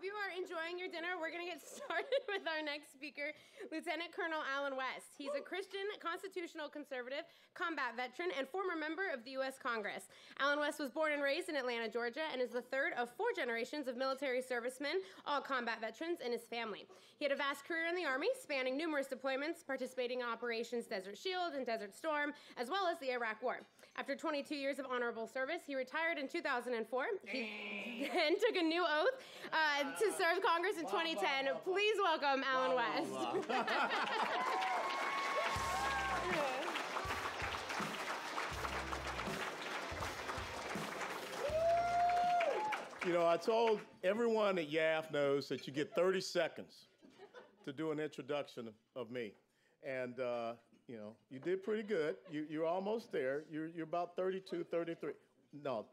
you are enjoying your dinner, we're going to get started with our next speaker, Lieutenant Colonel Alan West. He's a Christian constitutional conservative, combat veteran, and former member of the U.S. Congress. Alan West was born and raised in Atlanta, Georgia, and is the third of 4 generations of military servicemen, all combat veterans, in his family. He had a vast career in the Army, spanning numerous deployments, participating in Operations Desert Shield and Desert Storm, as well as the Iraq War. After 22 years of honorable service, he retired in 2004. He then took a new oath to serve Congress in 2010. Please welcome Alan West. You know, I told everyone at YAF knows that you get 30 seconds to do an introduction of me. And, you know, you did pretty good. You're almost there. You're about 32, 33. No,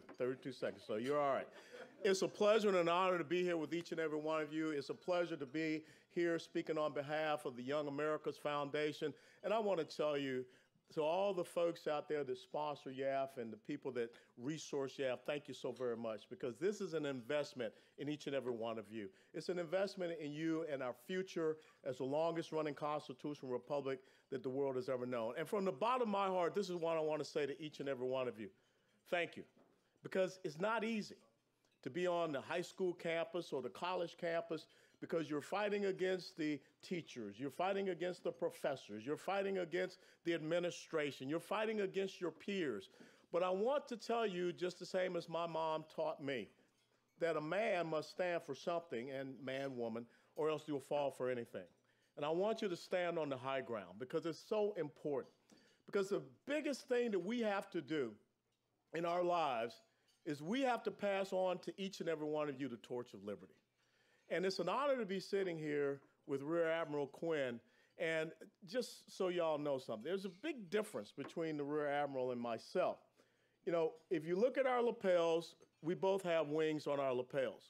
32 seconds, so you're all right. It's a pleasure and an honor to be here with each and every one of you. It's a pleasure to be here speaking on behalf of the Young America's Foundation. And I want to tell you, to all the folks out there that sponsor YAF and the people that resource YAF, thank you so very much, because this is an investment in each and every one of you. It's an investment in you and our future as the longest running constitutional republic that the world has ever known. And from the bottom of my heart, this is what I want to say to each and every one of you. Thank you, because it's not easy to be on the high school campus or the college campus, because you're fighting against the teachers, you're fighting against the professors, you're fighting against the administration, you're fighting against your peers. But I want to tell you, just the same as my mom taught me, that a man must stand for something, and man, woman, or else you'll fall for anything. And I want you to stand on the high ground, because it's so important. Because the biggest thing that we have to do in our lives is we have to pass on to each and every one of you the torch of liberty. And it's an honor to be sitting here with Rear Admiral Quinn. And just so y'all know something, there's a big difference between the Rear Admiral and myself. You know, if you look at our lapels, we both have wings on our lapels.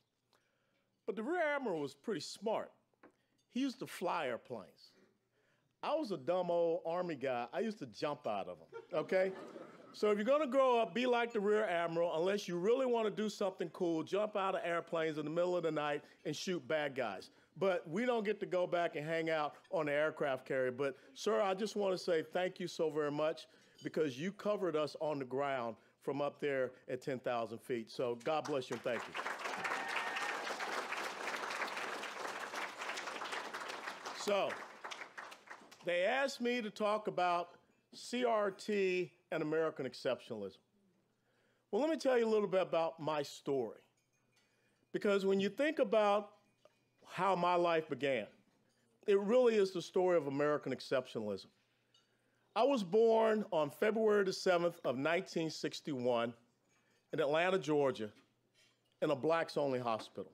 But the Rear Admiral was pretty smart. He used to fly airplanes. I was a dumb old Army guy. I used to jump out of them, okay? So if you're going to grow up, be like the Rear Admiral. Unless you really want to do something cool, jump out of airplanes in the middle of the night and shoot bad guys. But we don't get to go back and hang out on the aircraft carrier. But, sir, I just want to say thank you so very much, because you covered us on the ground from up there at 10,000 feet. So God bless you and thank you. So they asked me to talk about CRT and American exceptionalism. Well, let me tell you a little bit about my story. Because when you think about how my life began, it really is the story of American exceptionalism. I was born on February the 7th of 1961 in Atlanta, Georgia, in a blacks-only hospital.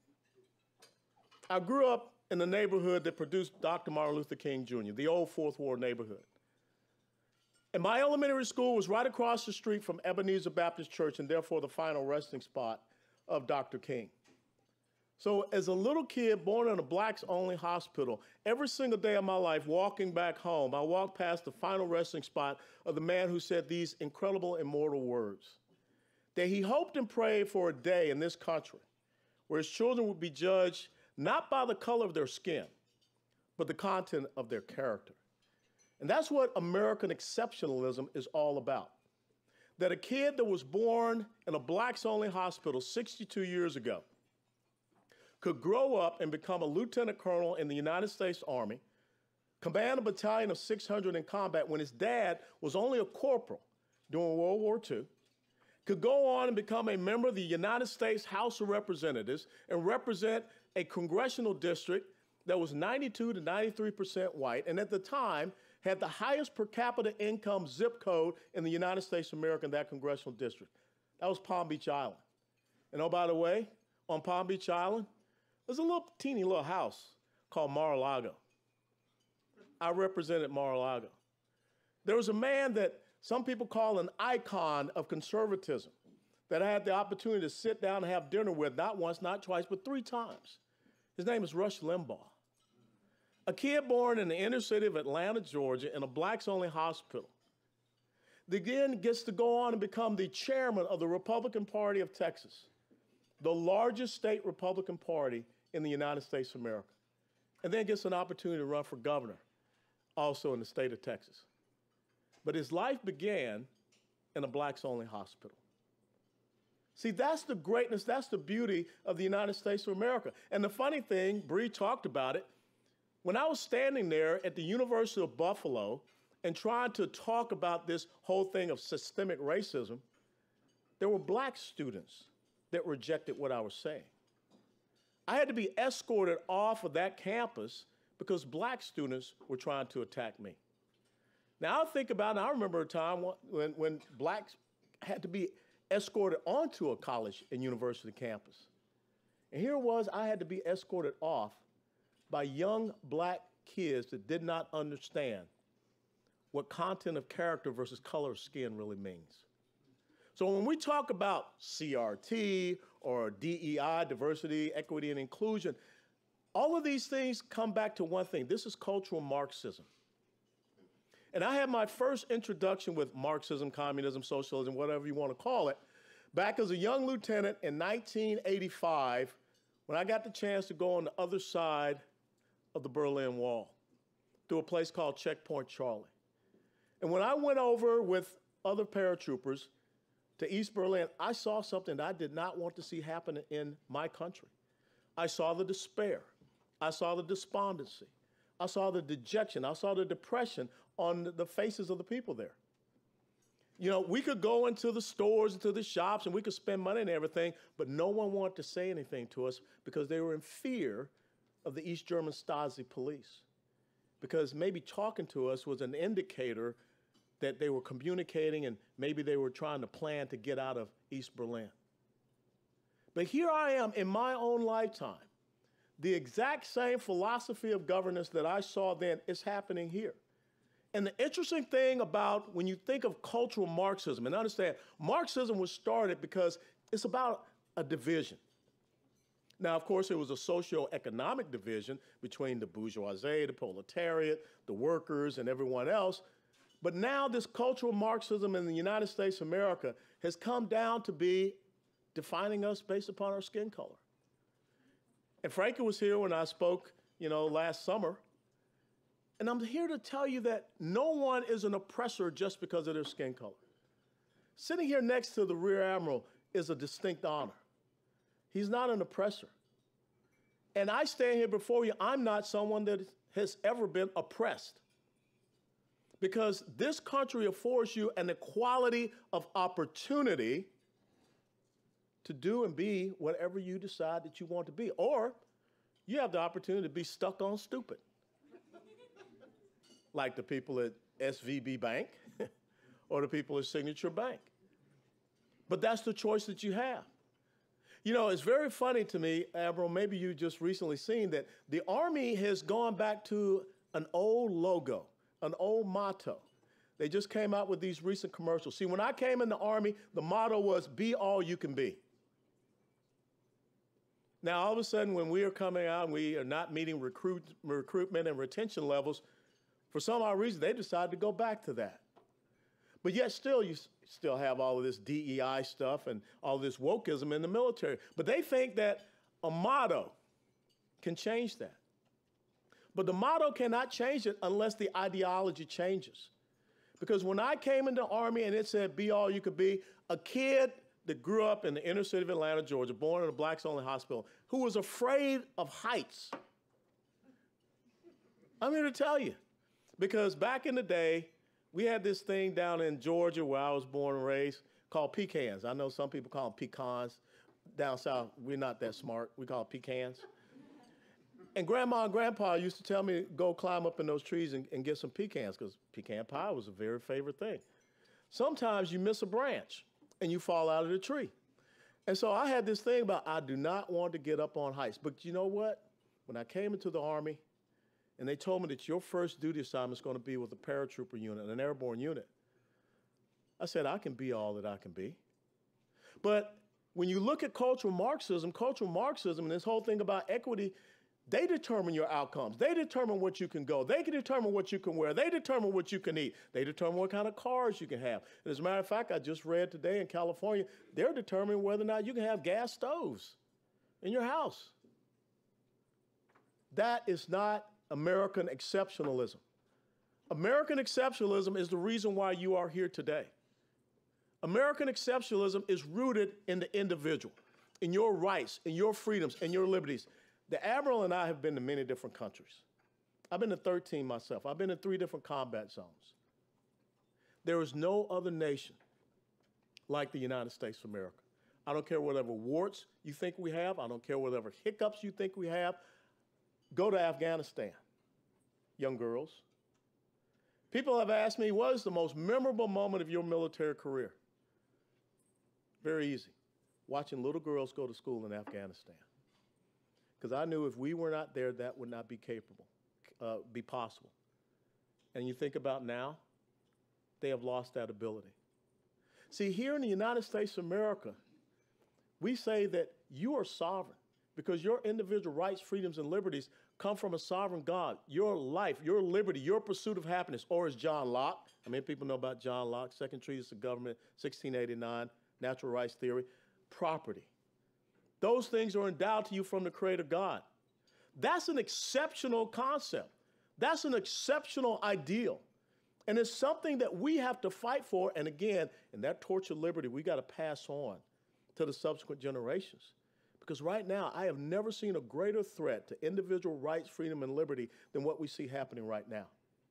I grew up in the neighborhood that produced Dr. Martin Luther King Jr., the old Fourth Ward neighborhood. And my elementary school was right across the street from Ebenezer Baptist Church, and therefore the final resting spot of Dr. King. So as a little kid born in a blacks-only hospital, every single day of my life walking back home, I walked past the final resting spot of the man who said these incredible, immortal words, that he hoped and prayed for a day in this country where his children would be judged not by the color of their skin, but the content of their character. And that's what American exceptionalism is all about. That a kid that was born in a blacks-only hospital 62 years ago could grow up and become a lieutenant colonel in the United States Army, command a battalion of 600 in combat when his dad was only a corporal during World War II, could go on and become a member of the United States House of Representatives and represent a congressional district that was 92 to 93% white, and at the time had the highest per capita income zip code in the United States of America in that congressional district. That was Palm Beach Island. And oh, by the way, on Palm Beach Island, there's a little teeny little house called Mar-a-Lago. I represented Mar-a-Lago. There was a man that some people call an icon of conservatism that I had the opportunity to sit down and have dinner with, not once, not twice, but 3 times. His name is Rush Limbaugh. A kid born in the inner city of Atlanta, Georgia, in a blacks-only hospital, that then gets to go on and become the chairman of the Republican Party of Texas, the largest state Republican Party in the United States of America, and then gets an opportunity to run for governor, also in the state of Texas. But his life began in a blacks-only hospital. See, that's the greatness, that's the beauty of the United States of America. And the funny thing, Bree talked about it, when I was standing there at the University of Buffalo and trying to talk about this whole thing of systemic racism, there were black students that rejected what I was saying. I had to be escorted off of that campus because black students were trying to attack me. Now, I think about it, I remember a time when blacks had to be escorted onto a college and university campus. And here it was, I had to be escorted off by young black kids that did not understand what content of character versus color of skin really means. So when we talk about CRT or DEI, diversity, equity, and inclusion, all of these things come back to one thing. This is cultural Marxism. And I had my first introduction with Marxism, communism, socialism, whatever you want to call it, back as a young lieutenant in 1985 when I got the chance to go on the other side of the Berlin Wall through a place called Checkpoint Charlie. And when I went over with other paratroopers to East Berlin, I saw something that I did not want to see happen in my country. I saw the despair. I saw the despondency. I saw the dejection. I saw the depression on the faces of the people there. You know, we could go into the stores, into the shops, and we could spend money and everything, but no one wanted to say anything to us because they were in fear of the East German Stasi police. Because maybe talking to us was an indicator that they were communicating and maybe they were trying to plan to get out of East Berlin. But here I am in my own lifetime. The exact same philosophy of governance that I saw then is happening here. And the interesting thing about when you think of cultural Marxism, and understand, Marxism was started because it's about a division. Now, of course, it was a socio-economic division between the bourgeoisie, the proletariat, the workers, and everyone else. But now this cultural Marxism in the United States of America has come down to be defining us based upon our skin color. And Frankie was here when I spoke, last summer. And I'm here to tell you that no one is an oppressor just because of their skin color. Sitting here next to the Rear Admiral is a distinct honor. He's not an oppressor. And I stand here before you, I'm not someone that has ever been oppressed. Because this country affords you an equality of opportunity to do and be whatever you decide that you want to be. Or you have the opportunity to be stuck on stupid. Like the people at SVB Bank or the people at Signature Bank. But that's the choice that you have. It's very funny to me, Admiral, maybe you just recently seen that the Army has gone back to an old logo, an old motto. They just came out with these recent commercials. See, when I came in the Army, the motto was, be all you can be. Now, all of a sudden, when we are coming out and we are not meeting recruitment and retention levels, for some odd reason, they decided to go back to that. But yet still, you still have all of this DEI stuff and all this wokeism in the military. But they think that a motto can change that. But the motto cannot change it unless the ideology changes. Because when I came into the Army and it said, be all you could be, a kid that grew up in the inner city of Atlanta, Georgia, born in a blacks-only hospital, who was afraid of heights. I'm here to tell you. Because back in the day, we had this thing down in Georgia where I was born and raised called pecans. I know some people call them pecans. Down south, we're not that smart. We call it pecans. And Grandma and Grandpa used to tell me to go climb up in those trees and get some pecans because pecan pie was a very favorite thing. Sometimes you miss a branch and you fall out of the tree. And so I had this thing about I do not want to get up on heights. But you know what? When I came into the Army, and they told me that your first duty assignment is going to be with a paratrooper unit, an airborne unit. I said, I can be all that I can be. But when you look at cultural Marxism and this whole thing about equity, They determine your outcomes. They determine what you can go. They can determine what you can wear. They determine what you can eat. They determine what kind of cars you can have. And as a matter of fact, I just read today in California, they're determining whether or not you can have gas stoves in your house. That is not American exceptionalism. American exceptionalism is the reason why you are here today. American exceptionalism is rooted in the individual, in your rights, in your freedoms, in your liberties. The Admiral and I have been to many different countries. I've been to 13 myself. I've been in 3 different combat zones. There is no other nation like the United States of America. I don't care whatever warts you think we have. I don't care whatever hiccups you think we have. Go to Afghanistan, young girls. People have asked me, what is the most memorable moment of your military career? Very easy. Watching little girls go to school in Afghanistan. Because I knew if we were not there, that would not be be possible. And you think about now, they have lost that ability. See, here in the United States of America, we say that you are sovereign because your individual rights, freedoms, and liberties come from a sovereign God. Your life, your liberty, your pursuit of happiness, or as John Locke, how many people know about John Locke? Second Treatise of Government, 1689, Natural Rights Theory, property. Those things are endowed to you from the Creator God. That's an exceptional concept. That's an exceptional ideal. And it's something that we have to fight for. And again, in that torch of liberty, we got to pass on to the subsequent generations. Because right now, I have never seen a greater threat to individual rights, freedom, and liberty than what we see happening right now.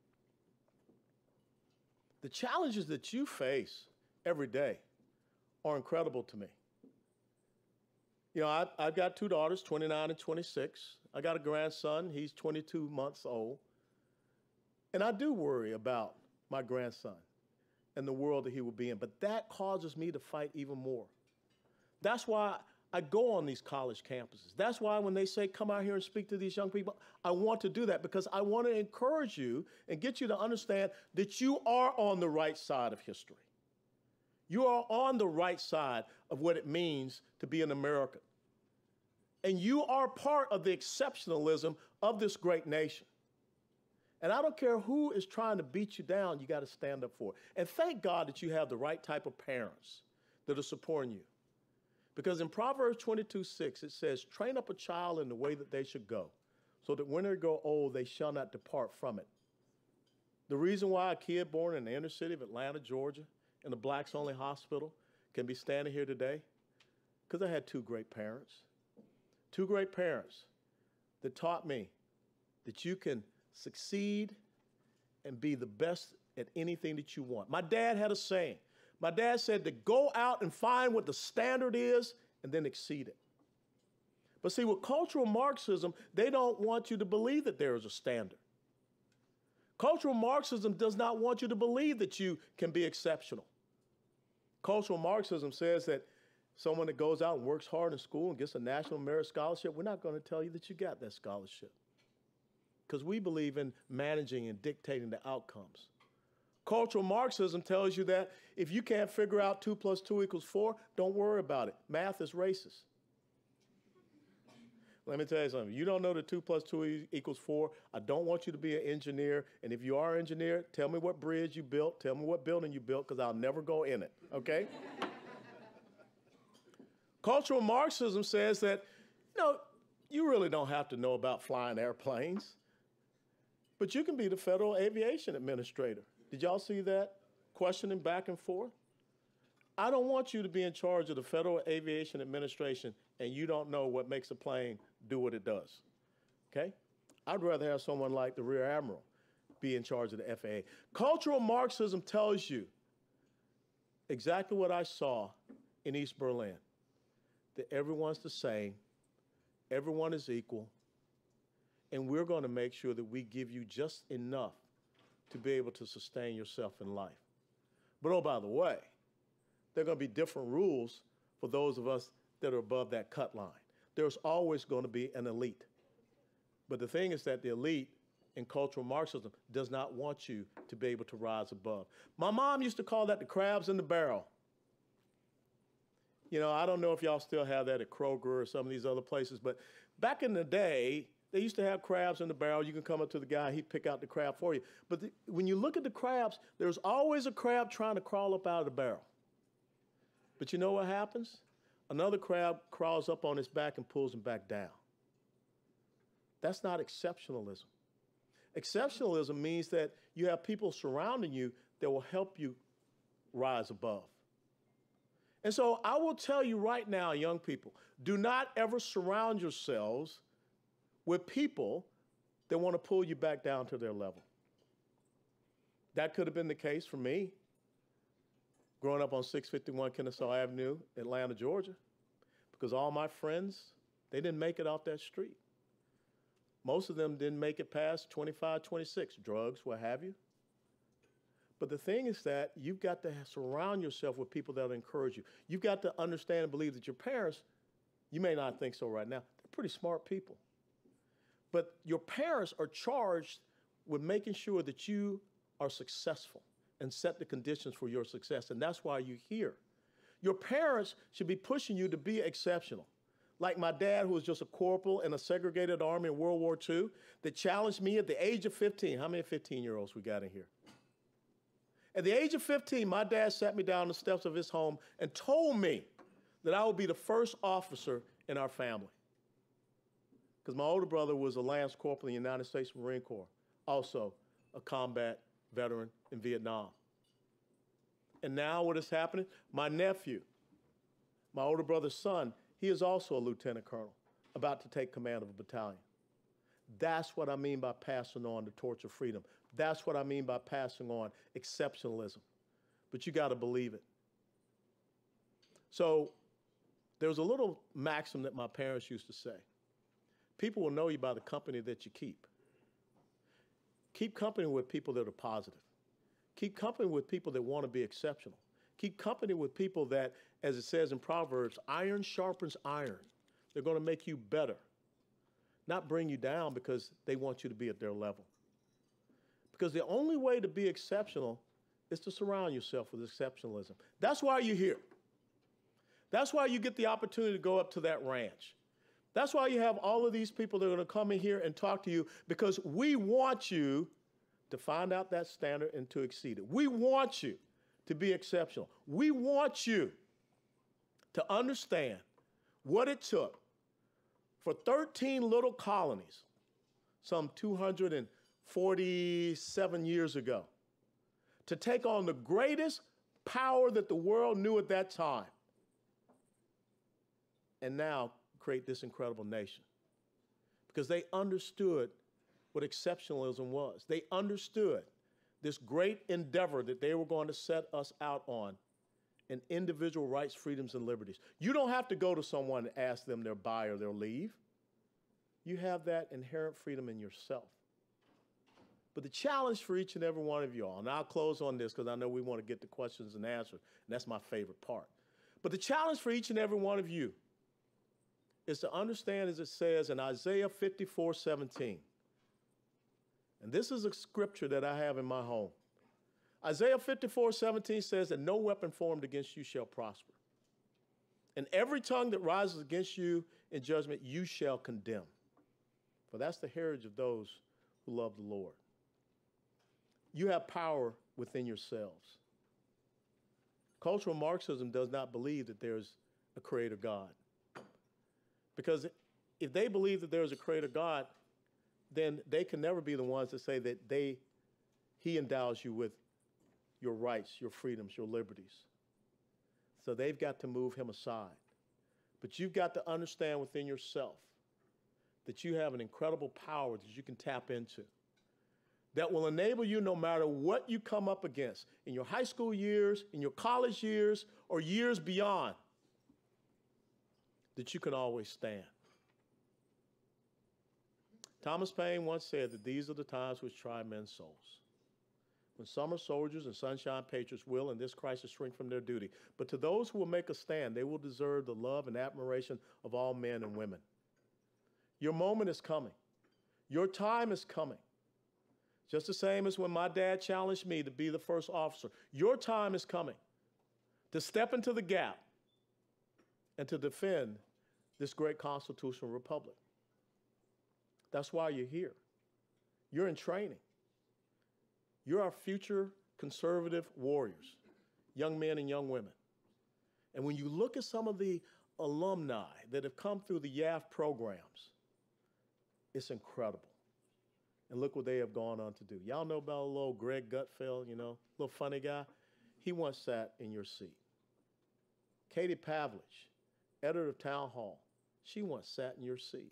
The challenges that you face every day are incredible to me. You know, I've got 2 daughters, 29 and 26. I got a grandson. He's 22 months old. And I do worry about my grandson and the world that he will be in. But that causes me to fight even more. That's why I go on these college campuses. That's why when they say, come out here and speak to these young people, I want to do that because I want to encourage you and get you to understand that you are on the right side of history. You are on the right side of what it means to be an American. And you are part of the exceptionalism of this great nation. And I don't care who is trying to beat you down, you got to stand up for it. And thank God that you have the right type of parents that are supporting you. Because in Proverbs 22:6, it says, train up a child in the way that they should go, so that when they grow old, they shall not depart from it. The reason why a kid born in the inner city of Atlanta, Georgia, in a blacks-only hospital can be standing here today, because I had 2 great parents. 2 great parents that taught me that you can succeed and be the best at anything that you want. My dad had a saying. My dad said to go out and find what the standard is and then exceed it. But see, with cultural Marxism, they don't want you to believe that there is a standard. Cultural Marxism does not want you to believe that you can be exceptional. Cultural Marxism says that someone that goes out and works hard in school and gets a National Merit Scholarship, we're not going to tell you that you got that scholarship. Because we believe in managing and dictating the outcomes. Cultural Marxism tells you that if you can't figure out 2 + 2 = 4, don't worry about it. Math is racist. Let me tell you something. You don't know that 2 + 2 = 4. I don't want you to be an engineer. And if you are an engineer, tell me what bridge you built. Tell me what building you built, because I'll never go in it, okay? Cultural Marxism says that, you really don't have to know about flying airplanes, but you can be the Federal Aviation Administrator. Did y'all see that questioning back and forth? I don't want you to be in charge of the Federal Aviation Administration and you don't know what makes a plane do what it does, okay? I'd rather have someone like the Rear Admiral be in charge of the FAA. Cultural Marxism tells you exactly what I saw in East Berlin, that everyone's the same, everyone is equal, and we're going to make sure that we give you just enough to be able to sustain yourself in life. But oh, by the way, there are going to be different rules for those of us that are above that cut line. There's always going to be an elite. But the thing is that the elite in cultural Marxism does not want you to be able to rise above. My mom used to call that the crabs in the barrel. I don't know if y'all still have that at Kroger or some of these other places, but back in the day, They used to have crabs in the barrel. You can come up to the guy, he'd pick out the crab for you. But when you look at the crabs, there's always a crab trying to crawl up out of the barrel. But you know what happens? Another crab crawls up on his back and pulls him back down. That's not exceptionalism. Exceptionalism means that you have people surrounding you that will help you rise above. And so I will tell you right now, young people, do not ever surround yourselves with people that want to pull you back down to their level. That could have been the case for me growing up on 651 Kennesaw Avenue, Atlanta, Georgia, because all my friends, they didn't make it off that street. Most of them didn't make it past 25, 26, drugs, what have you. But the thing is that you've got to surround yourself with people that will encourage you. You've got to understand and believe that your parents, you may not think so right now, they're pretty smart people. But your parents are charged with making sure that you are successful and set the conditions for your success. And that's why you're here. Your parents should be pushing you to be exceptional. Like my dad, who was just a corporal in a segregated army in World War II, that challenged me at the age of 15. How many 15-year-olds we got in here? At the age of 15, my dad sat me down on the steps of his home and told me that I would be the first officer in our family. Because my older brother was a Lance Corporal in the United States Marine Corps, also a combat veteran in Vietnam. And now what is happening? My nephew, my older brother's son, he is also a lieutenant colonel, about to take command of a battalion. That's what I mean by passing on the torch of freedom. That's what I mean by passing on exceptionalism. But you got to believe it. So there's a little maxim that my parents used to say. People will know you by the company that you keep. Keep company with people that are positive. Keep company with people that want to be exceptional. Keep company with people that, as it says in Proverbs, iron sharpens iron. They're going to make you better, not bring you down because they want you to be at their level. Because the only way to be exceptional is to surround yourself with exceptionalism. That's why you're here. That's why you get the opportunity to go up to that ranch. That's why you have all of these people that are going to come in here and talk to you, because we want you to find out that standard and to exceed it. We want you to be exceptional. We want you to understand what it took for 13 little colonies, some 247 years ago, to take on the greatest power that the world knew at that time, and now create this incredible nation. Because they understood what exceptionalism was. They understood this great endeavor that they were going to set us out on in individual rights, freedoms, and liberties. You don't have to go to someone and ask them their buy or their leave. You have that inherent freedom in yourself. But the challenge for each and every one of y'all, and I'll close on this because I know we want to get to questions and answers, and that's my favorite part. But the challenge for each and every one of you is to understand, as it says in Isaiah 54:17. And this is a scripture that I have in my home. Isaiah 54:17 says that no weapon formed against you shall prosper. And every tongue that rises against you in judgment, you shall condemn. For that's the heritage of those who love the Lord. You have power within yourselves. Cultural Marxism does not believe that there's a creator God. Because if they believe that there's a creator God, then they can never be the ones to say that he endows you with your rights, your freedoms, your liberties. So they've got to move him aside. But you've got to understand within yourself that you have an incredible power that you can tap into that will enable you, no matter what you come up against in your high school years, in your college years, or years beyond, that you can always stand. Thomas Paine once said that these are the times which try men's souls. When summer soldiers and sunshine patriots will in this crisis shrink from their duty. But to those who will make a stand, they will deserve the love and admiration of all men and women. Your moment is coming. Your time is coming. Just the same as when my dad challenged me to be the first officer. Your time is coming to step into the gap and to defend this great constitutional republic. That's why you're here. You're in training. You're our future conservative warriors, young men and young women. And when you look at some of the alumni that have come through the YAF programs, it's incredible. And look what they have gone on to do. Y'all know about a little Greg Gutfeld, little funny guy? He once sat in your seat. Katie Pavlich, editor of Town Hall, she once sat in your seat.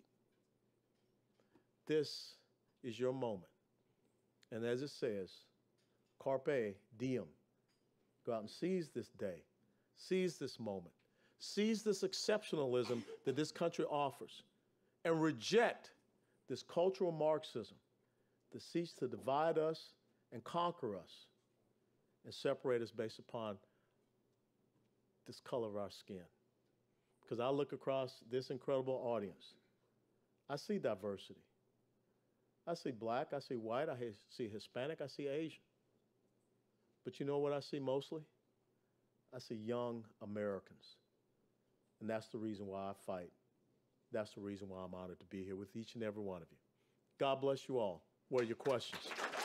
This is your moment. And as it says, carpe diem. Go out and seize this day. Seize this moment. Seize this exceptionalism that this country offers. And reject this cultural Marxism that seeks to divide us and conquer us and separate us based upon this color of our skin. Because I look across this incredible audience, I see diversity. I see black, I see white, I see Hispanic, I see Asian. But you know what I see mostly? I see young Americans. And that's the reason why I fight. That's the reason why I'm honored to be here with each and every one of you. God bless you all. What are your questions?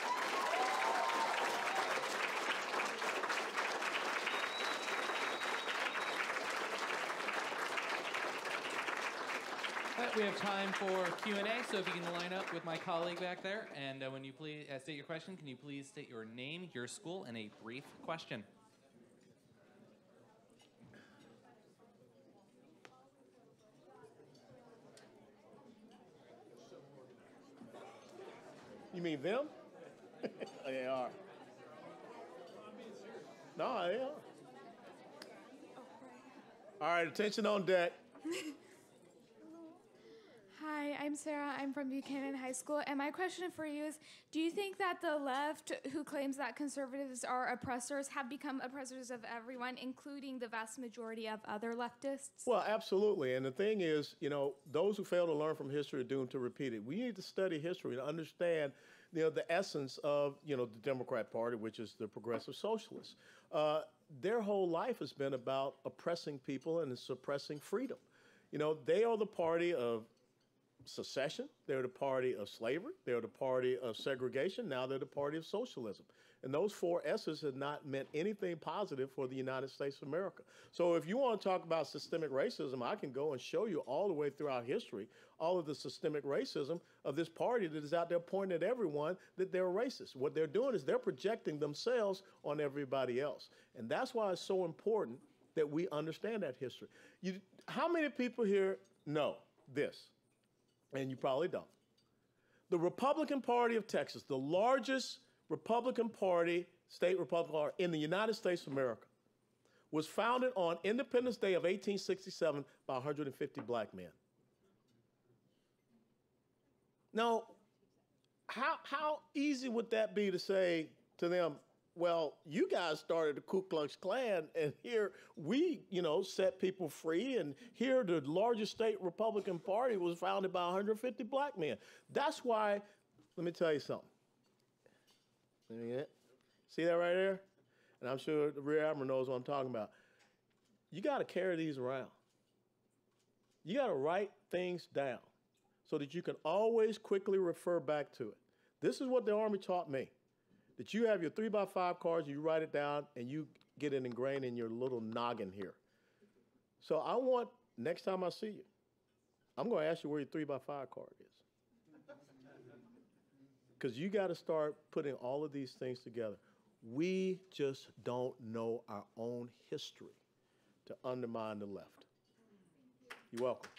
We have time for Q&A, so if you can line up with my colleague back there, and when you please state your question, can you please state your name, your school, and a brief question? You mean them? They are. No, they are. All right, attention on deck. Hi, I'm Sarah. I'm from Buchanan High School, and my question for you is, do you think that the left, who claims that conservatives are oppressors, have become oppressors of everyone, including the vast majority of other leftists? Well, absolutely. And the thing is, those who fail to learn from history are doomed to repeat it. We need to study history to understand, the essence of, the Democrat Party, which is the progressive socialists. Their whole life has been about oppressing people and suppressing freedom. They are the party of secession, they're the party of slavery, they're the party of segregation, now they're the party of socialism. And those four S's have not meant anything positive for the United States of America. So if you want to talk about systemic racism, I can go and show you all the way throughout history, all of the systemic racism of this party that is out there pointing at everyone that they're racist. What they're doing is they're projecting themselves on everybody else. And that's why it's so important that we understand that history. How many people here know this? And you probably don't. The Republican Party of Texas, the largest Republican Party, state Republican Party in the United States of America, was founded on Independence Day of 1867 by 150 black men. Now, how easy would that be to say to them, well, you guys started the Ku Klux Klan, and here we, set people free, and here the largest state Republican Party was founded by 150 black men. That's why, let me tell you something. See that right there? And I'm sure the Rear Admiral knows what I'm talking about. You got to carry these around. You got to write things down so that you can always quickly refer back to it. This is what the Army taught me. That you have your 3x5 cards, you write it down, and you get it ingrained in your little noggin here. So I want, next time I see you, I'm going to ask you where your 3x5 card is. Because you got to start putting all of these things together. We just don't know our own history to undermine the left. You're welcome.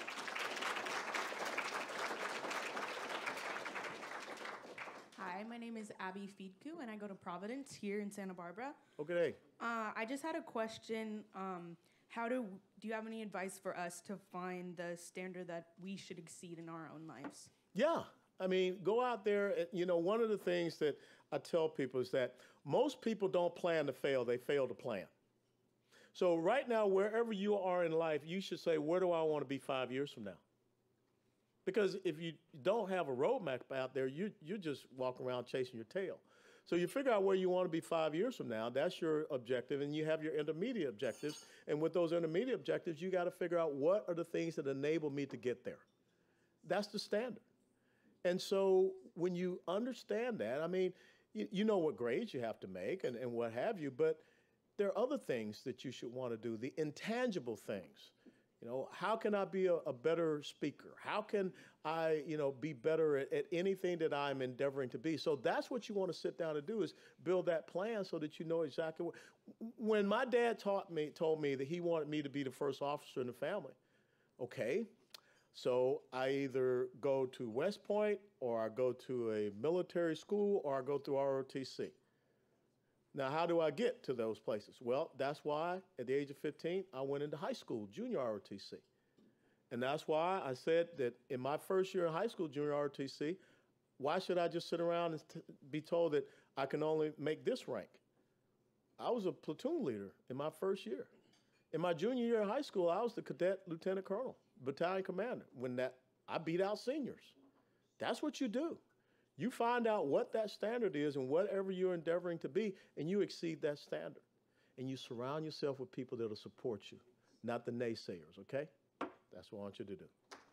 Hi, my name is Abby Fiedku, and I go to Providence here in Santa Barbara. Okay. I just had a question. Do you have any advice for us to find the standard that we should exceed in our own lives? Yeah. I mean, go out there. One of the things that I tell people is that most people don't plan to fail. They fail to plan. So right now, wherever you are in life, you should say, where do I want to be 5 years from now? Because if you don't have a roadmap out there, you just walk around chasing your tail. So you figure out where you want to be 5 years from now. That's your objective, and you have your intermediate objectives. And with those intermediate objectives, you got to figure out what are the things that enable me to get there. That's the standard. And so when you understand that, I mean, you know what grades you have to make and what have you, but there are other things that you should want to do, the intangible things. You know, how can I be a better speaker? How can I, be better at anything that I'm endeavoring to be? So that's what you want to sit down and do is build that plan so that you know exactly what. When my dad told me that he wanted me to be the first officer in the family, okay, so I either go to West Point or I go to a military school or I go through ROTC. Now, how do I get to those places? Well, that's why at the age of 15, I went into high school, junior ROTC. And that's why I said that in my first year in high school, junior ROTC, why should I just sit around and be told that I can only make this rank? I was a platoon leader in my first year. In my junior year in high school, I was the cadet lieutenant colonel, battalion commander, I beat out seniors. That's what you do. You find out what that standard is and whatever you're endeavoring to be, and you exceed that standard. And you surround yourself with people that will support you, not the naysayers, okay? That's what I want you to do.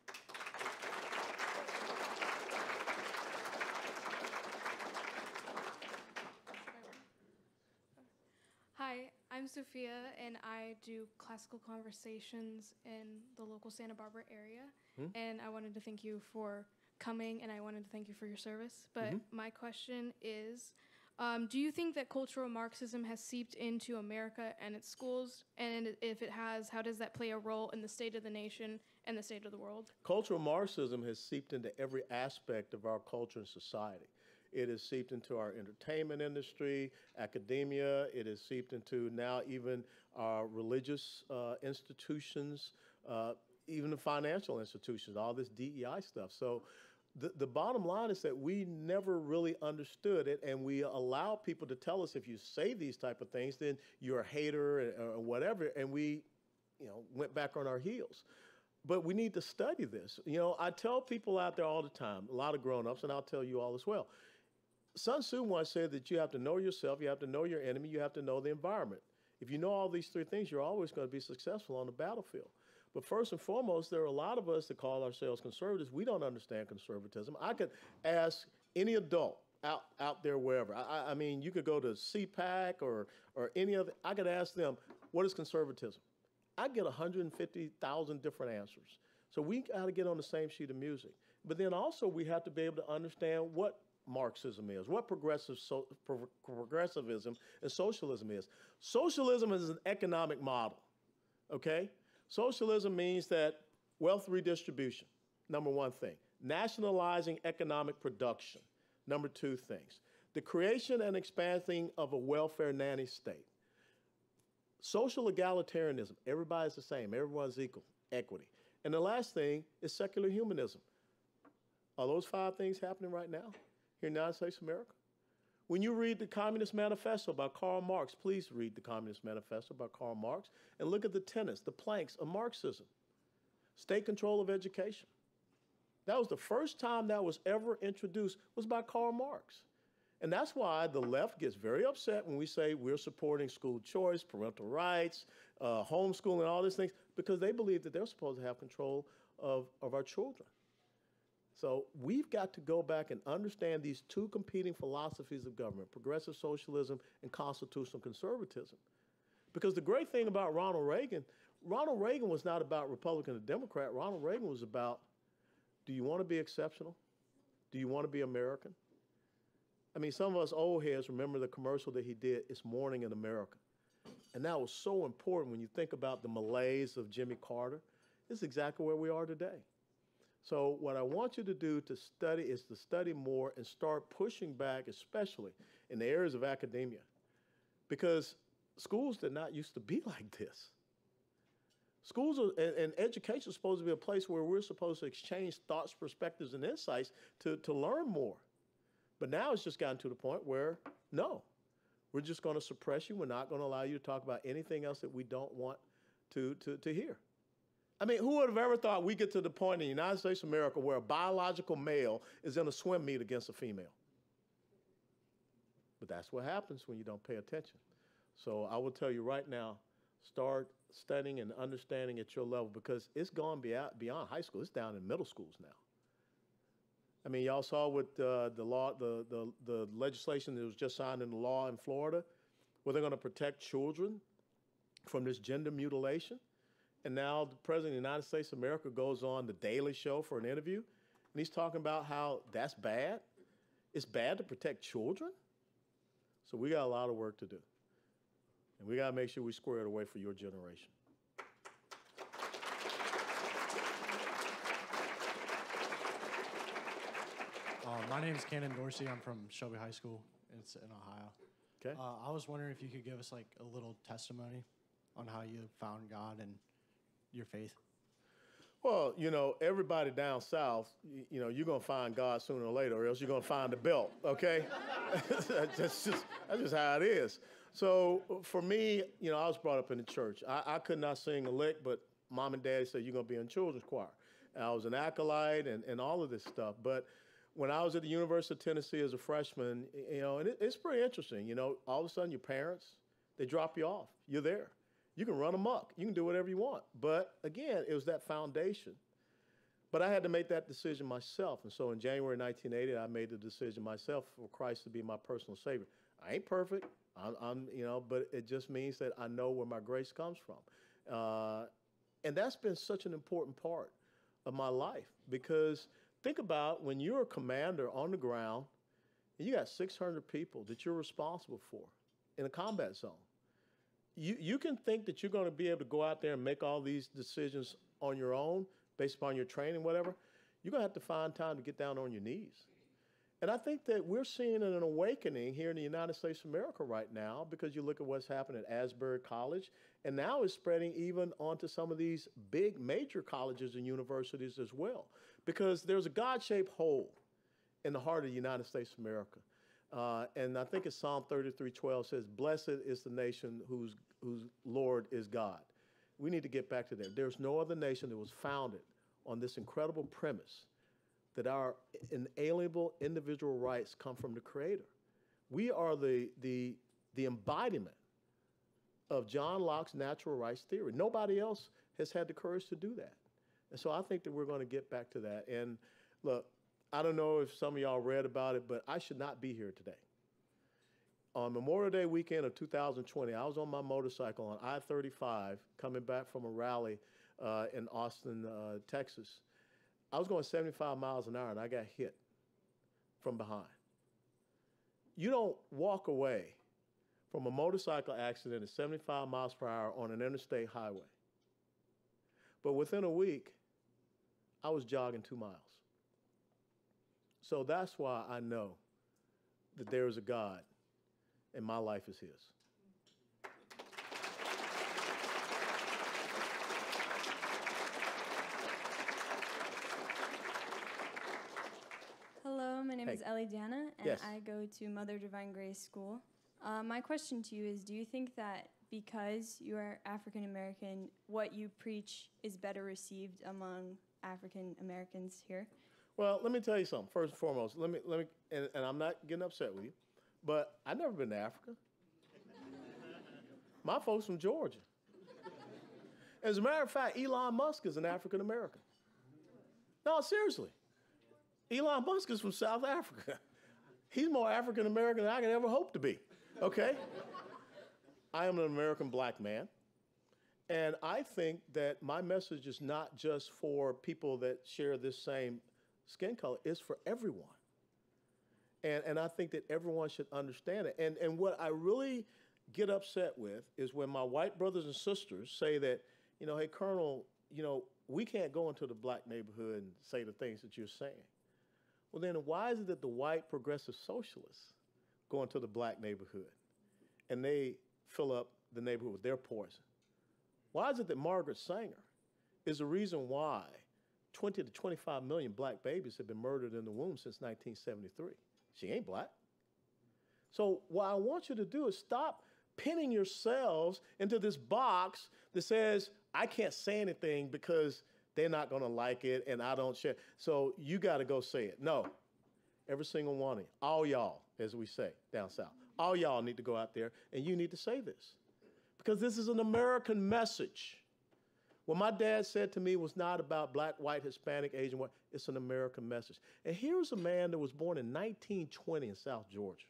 Hi, I'm Sophia, and I do classical conversations in the local Santa Barbara area. And I wanted to thank you for coming, and I wanted to thank you for your service. But my question is, do you think that cultural Marxism has seeped into America and its schools? And if it has, how does that play a role in the state of the nation and the state of the world? Cultural Marxism has seeped into every aspect of our culture and society. It has seeped into our entertainment industry, academia. It has seeped into now even our religious institutions, even the financial institutions, all this DEI stuff. So the bottom line is that we never really understood it, and we allow people to tell us if you say these type of things, then you're a hater or whatever, and we went back on our heels. But we need to study this. I tell people out there all the time, a lot of grown-ups, and I'll tell you all as well. Sun Tzu once said that you have to know yourself, you have to know your enemy, you have to know the environment. If you know all these three things, you're always going to be successful on the battlefield. But first and foremost, there are a lot of us that call ourselves conservatives. We don't understand conservatism. I could ask any adult out there wherever. I mean, you could go to CPAC or any other. I could ask them, what is conservatism? I get 150,000 different answers. So we got to get on the same sheet of music. But then also we have to be able to understand what Marxism is, what progressivism and socialism is. Socialism is an economic model, okay? Socialism means that wealth redistribution, number one thing. Nationalizing economic production, number two things. The creation and expanding of a welfare nanny state. Social egalitarianism, everybody's the same, everyone's equal, equity. And the last thing is secular humanism. Are those five things happening right now here in the United States of America? When you read the Communist Manifesto by Karl Marx, please read the Communist Manifesto by Karl Marx and look at the tenets, the planks of Marxism. State control of education. That was the first time that was ever introduced was by Karl Marx. And that's why the left gets very upset when we say we're supporting school choice, parental rights, homeschooling, all these things, because they believe that they're supposed to have control of our children. So we've got to go back and understand these two competing philosophies of government, progressive socialism and constitutional conservatism. Because the great thing about Ronald Reagan was not about Republican or Democrat. Ronald Reagan was about, do you want to be exceptional? Do you want to be American? I mean, some of us old heads remember the commercial that he did, It's Morning in America. And that was so important when you think about the malaise of Jimmy Carter. This is exactly where we are today. So what I want you to do to study is to study more and start pushing back, especially in the areas of academia. Because schools did not used to be like this. Schools and education is supposed to be a place where we're supposed to exchange thoughts, perspectives, and insights to learn more. But now it's just gotten to the point where, no, we're just going to suppress you. We're not going to allow you to talk about anything else that we don't want to hear. I mean, who would have ever thought we get to the point in the United States of America where a biological male is in a swim meet against a female? But that's what happens when you don't pay attention. So I will tell you right now, start studying and understanding at your level because it's gone beyond high school. It's down in middle schools now. I mean, y'all saw with the legislation that was just signed into law in Florida, where they're going to protect children from this gender mutilation. And now the President of the United States of America goes on The Daily Show for an interview, and he's talking about how that's bad. It's bad to protect children. So we got a lot of work to do. And we got to make sure we square it away for your generation. My name is Cannon Dorsey. I'm from Shelby High School. It's in Ohio. Okay. I was wondering if you could give us like a little testimony on how you found God and your faith. Well, you know, everybody down south, you know, you're going to find God sooner or later, or else you're going to find the belt, okay? that's just how it is. So for me, you know, I was brought up in the church. I could not sing a lick, but mom and daddy said, you're going to be in children's choir. And I was an acolyte and all of this stuff. But when I was at the University of Tennessee as a freshman, you know, and it's pretty interesting. You know, all of a sudden your parents, they drop you off. You're there. You can run amok. You can do whatever you want. But again, it was that foundation. But I had to make that decision myself. And so in January 1980, I made the decision myself for Christ to be my personal Savior. I ain't perfect, you know, but it just means that I know where my grace comes from. And that's been such an important part of my life, because think about when you're a commander on the ground and you got 600 people that you're responsible for in a combat zone. You can think that you're going to be able to go out there and make all these decisions on your own based upon your training, whatever. You're going to have to find time to get down on your knees. And I think that we're seeing an awakening here in the United States of America right now, because you look at what's happened at Asbury College, and now it's spreading even onto some of these big major colleges and universities as well, because there's a God-shaped hole in the heart of the United States of America. And I think it's Psalm 33:12 says, blessed is the nation whose Lord is God. We need to get back to that. There's no other nation that was founded on this incredible premise that our inalienable individual rights come from the Creator. We are the embodiment of John Locke's natural rights theory. Nobody else has had the courage to do that. And so I think that we're going to get back to that. And look, I don't know if some of y'all read about it, but I should not be here today. On Memorial Day weekend of 2020, I was on my motorcycle on I-35 coming back from a rally in Austin, Texas. I was going 75 miles an hour and I got hit from behind. You don't walk away from a motorcycle accident at 75 miles per hour on an interstate highway. But within a week, I was jogging 2 miles. So that's why I know that there is a God and my life is His. Hello, my name is Ellie Dana, and Yes. I go to Mother Divine Grace School. My question to you is, do you think that because you are African American, what you preach is better received among African Americans here? Well, let me tell you something. First and foremost, and I'm not getting upset with you, but I've never been to Africa. My folks from Georgia. As a matter of fact, Elon Musk is an African American. No, seriously. Elon Musk is from South Africa. He's more African American than I could ever hope to be, okay? I am an American black man, and I think that my message is not just for people that share this same skin color, it's for everyone. And I think that everyone should understand it. And what I really get upset with is when my white brothers and sisters say that, you know, hey, Colonel, you know, we can't go into the black neighborhood and say the things that you're saying. Well, then why is it that the white progressive socialists go into the black neighborhood and they fill up the neighborhood with their poison? Why is it that Margaret Sanger is the reason why 20 to 25 million black babies have been murdered in the womb since 1973? She ain't black. So what I want you to do is stop pinning yourselves into this box that says, I can't say anything because they're not going to like it and I don't share. So you got to go say it. No, every single one of you, all y'all, as we say down south, all y'all need to go out there and you need to say this, because this is an American message. What my dad said to me was not about black, white, Hispanic, Asian, white. It's an American message. And here's a man that was born in 1920 in South Georgia.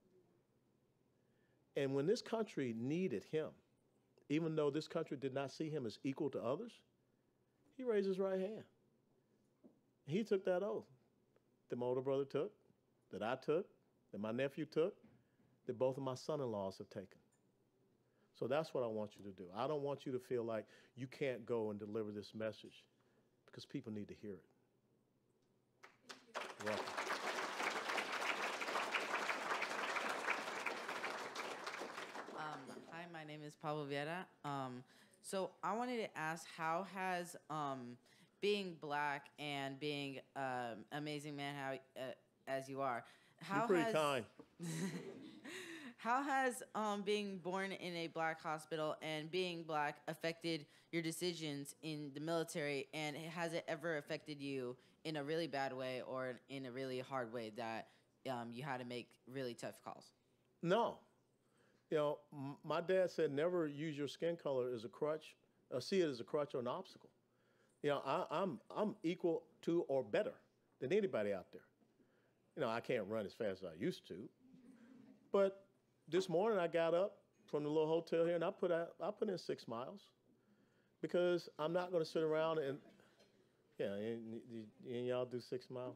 And when this country needed him, even though this country did not see him as equal to others, he raised his right hand. He took that oath that my older brother took, that I took, that my nephew took, that both of my son-in-laws have taken. So that's what I want you to do. I don't want you to feel like you can't go and deliver this message because people need to hear it. You're welcome. Hi, my name is Pablo Vieira. So I wanted to ask, how has being black and being amazing man as you are, You're pretty kind. How has being born in a black hospital and being black affected your decisions in the military, and has it ever affected you in a really bad way or in a really hard way that you had to make really tough calls? No. You know, my dad said never use your skin color as a crutch, see it as a crutch or an obstacle. You know, I'm equal to or better than anybody out there. You know, I can't run as fast as I used to, but this morning I got up from the little hotel here and I put in 6 miles because I'm not going to sit around and, yeah, and y'all do 6 miles.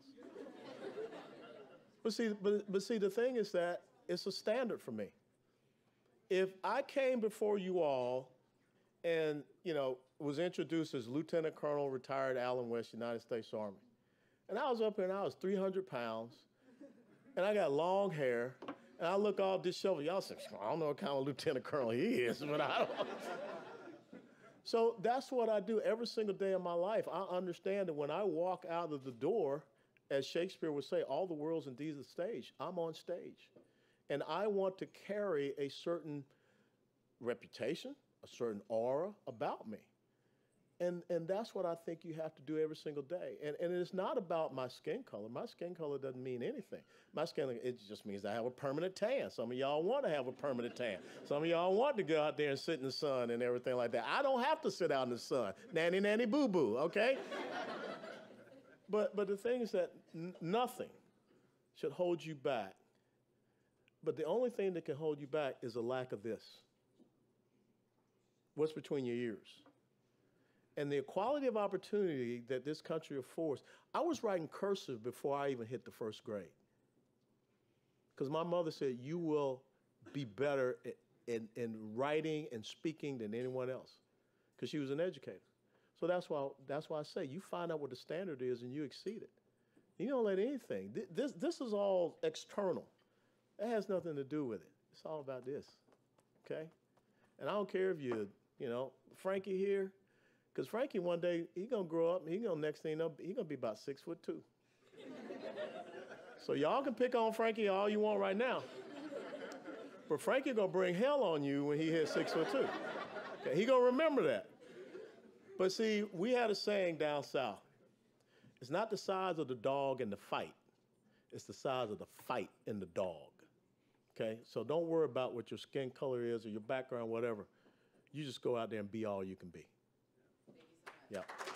But see, the thing is that it's a standard for me. If I came before you all and, you know, was introduced as Lieutenant Colonel, retired Allen West, United States Army, and I was up here and I was 300 pounds, and I got long hair, and I look all disheveled. Y'all say, I don't know what kind of lieutenant colonel he is, but I don't. So that's what I do every single day of my life. I understand that when I walk out of the door, as Shakespeare would say, all the world's indeed a stage. I'm on stage. And I want to carry a certain reputation, a certain aura about me. And that's what I think you have to do every single day. And it's not about my skin color. My skin color doesn't mean anything. My skin, it just means I have a permanent tan. Some of y'all want to have a permanent tan. Some of y'all want to go out there and sit in the sun and everything like that. I don't have to sit out in the sun. Nanny, nanny, boo-boo, okay? But the thing is that nothing should hold you back. But the only thing that can hold you back is a lack of this. What's between your ears? And the equality of opportunity that this country affords. I was writing cursive before I even hit the first grade. Because my mother said, you will be better in writing and speaking than anyone else. Because she was an educator. So that's why I say, you find out what the standard is and you exceed it. You don't let anything. This is all external. That has nothing to do with it. It's all about this, okay? And I don't care if you know, Frankie here, because Frankie one day, he's going to grow up, and next thing you know, he's going to be about 6'2". So y'all can pick on Frankie all you want right now. But Frankie going to bring hell on you when he hits 6'2". Okay, he going to remember that. But see, we had a saying down south. It's not the size of the dog in the fight. It's the size of the fight in the dog. Okay, so don't worry about what your skin color is or your background, whatever. You just go out there and be all you can be. Thank you so much. Yeah.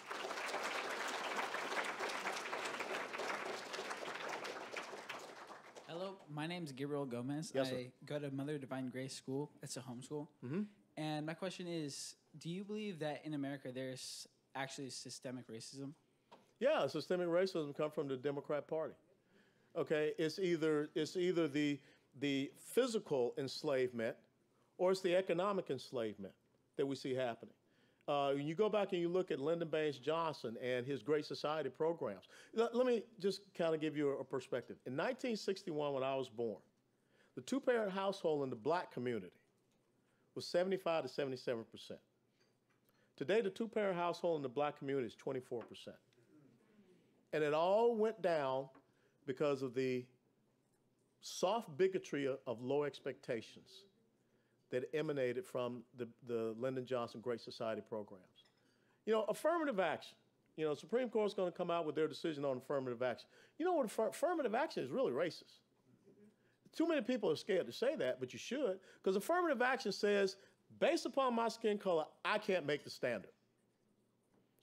Hello, my name's Gabriel Gomez. Yes, sir. I go to Mother Divine Grace School. It's a homeschool. Mm-hmm. And my question is, do you believe that in America there's actually systemic racism? Yeah, systemic racism comes from the Democrat Party. Okay, it's either the physical enslavement or it's the economic enslavement that we see happening. When you go back and you look at Lyndon Baines Johnson and his Great Society programs, let me just kind of give you a perspective. In 1961, when I was born, the two-parent household in the black community was 75 to 77%. Today, the two-parent household in the black community is 24%. And it all went down because of the soft bigotry of low expectations that emanated from the Lyndon Johnson Great Society programs. You know, affirmative action. You know, the Supreme Court's going to come out with their decision on affirmative action. You know what, affirmative action is really racist. Too many people are scared to say that, but you should, because affirmative action says, based upon my skin color, I can't make the standard.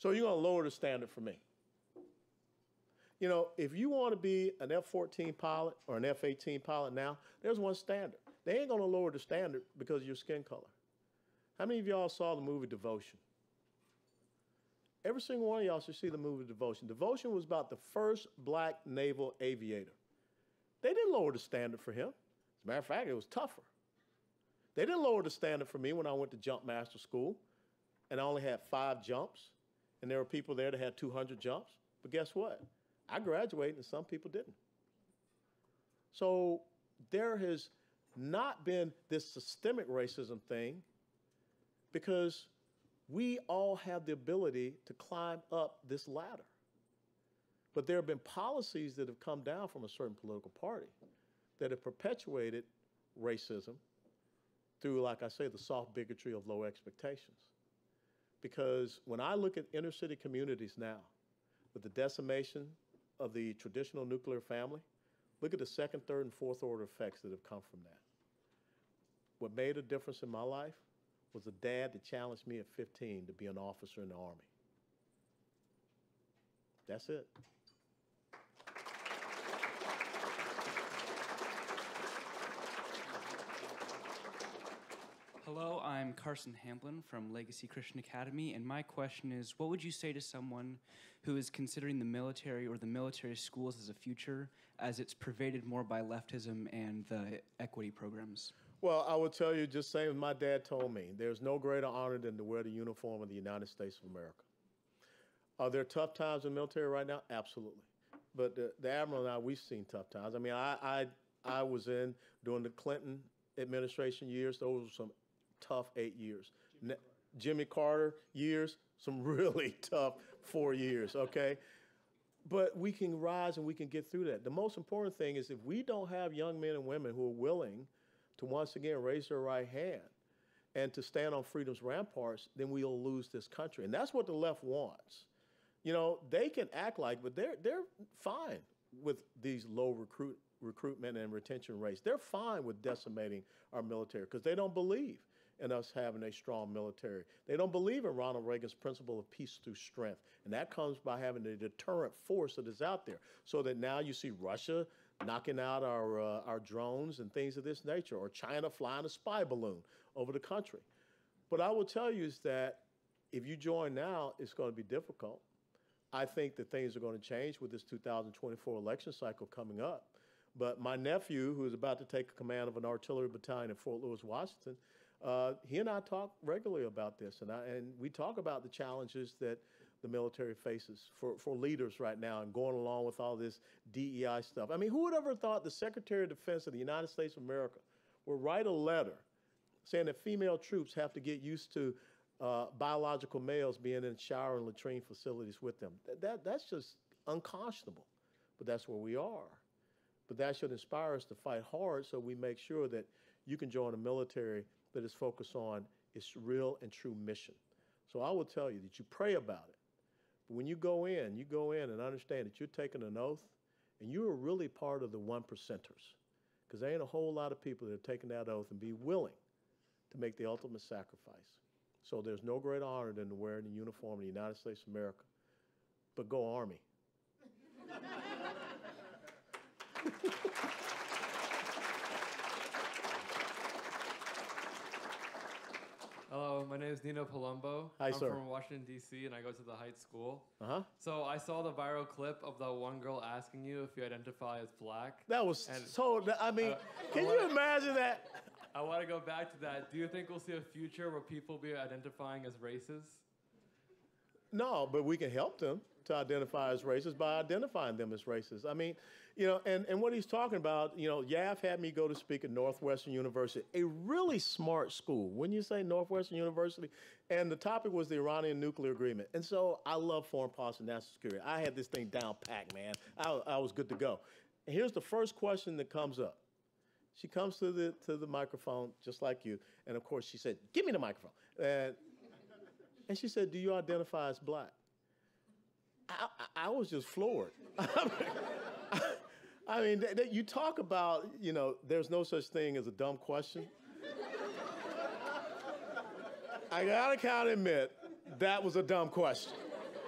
So you're going to lower the standard for me. You know, if you want to be an F-14 pilot or an F-18 pilot now, there's one standard. They ain't going to lower the standard because of your skin color. How many of y'all saw the movie Devotion? Every single one of y'all should see the movie Devotion. Devotion was about the first black naval aviator. They didn't lower the standard for him. As a matter of fact, it was tougher. They didn't lower the standard for me when I went to jump master school and I only had 5 jumps and there were people there that had 200 jumps. But guess what? I graduated and some people didn't. So there has not been this systemic racism thing because we all have the ability to climb up this ladder. But there have been policies that have come down from a certain political party that have perpetuated racism through, like I say, the soft bigotry of low expectations. Because when I look at inner city communities now, with the decimation of the traditional nuclear family, look at the second, third, and fourth order effects that have come from that. What made a difference in my life was a dad that challenged me at 15 to be an officer in the Army. That's it. Hello, I'm Carson Hamblin from Legacy Christian Academy, and my question is, what would you say to someone who is considering the military or the military schools as a future, as it's pervaded more by leftism and the equity programs? Well, I would tell you just same as my dad told me, there's no greater honor than to wear the uniform of the United States of America. Are there tough times in the military right now? Absolutely. But the Admiral and I, we've seen tough times. I mean, I was in during the Clinton administration years. Those were some tough 8 years. Jimmy Carter years, some really tough 4 years, okay? But we can rise and we can get through that. The most important thing is if we don't have young men and women who are willing to once again raise their right hand and to stand on freedom's ramparts, then we'll lose this country. And that's what the left wants. You know, they can act like, but they're fine with these low recruitment and retention rates. They're fine with decimating our military because they don't believe in us having a strong military. They don't believe in Ronald Reagan's principle of peace through strength. And that comes by having the deterrent force that is out there. So that now you see Russia knocking out our drones and things of this nature, or China flying a spy balloon over the country. But I will tell you is that if you join now, it's going to be difficult. I think that things are going to change with this 2024 election cycle coming up. But my nephew, who is about to take command of an artillery battalion in Fort Lewis, Washington, he and I talk regularly about this, and we talk about the challenges that the military faces for leaders right now and going along with all this DEI stuff. I mean, who would ever thought the Secretary of Defense of the United States of America would write a letter saying that female troops have to get used to biological males being in shower and latrine facilities with them? That's just unconscionable, but that's where we are. But that should inspire us to fight hard so we make sure that you can join a military that is focused on its real and true mission. So I will tell you that you pray about it. But when you go in and understand that you're taking an oath and you are really part of the 1%ers. Because there ain't a whole lot of people that have taken that oath and be willing to make the ultimate sacrifice. So there's no greater honor than to wear the uniform of the United States of America. But go Army. Hello, my name is Nino Palumbo. Hi, I'm sir. from Washington, D.C., and I go to the Heights School. Uh-huh. So I saw the viral clip of the one girl asking you if you identify as black. That was And, so, I mean, can you imagine that? I want to go back to that. Do you think we'll see a future where people be identifying as races? No, but we can help them to identify as racist by identifying them as racist. I mean, you know, and what he's talking about, you know, Yav had me go to speak at Northwestern University, a really smart school. Wouldn't you say Northwestern University? And the topic was the Iranian nuclear agreement. And so I love foreign policy and national security. I had this thing down packed, man. I was good to go. And here's the first question that comes up. She comes to the microphone just like you. And of course she said, give me the microphone. And she said, do you identify as black? I was just floored. I mean, you talk about, you know, there's no such thing as a dumb question. I gotta admit, that was a dumb question.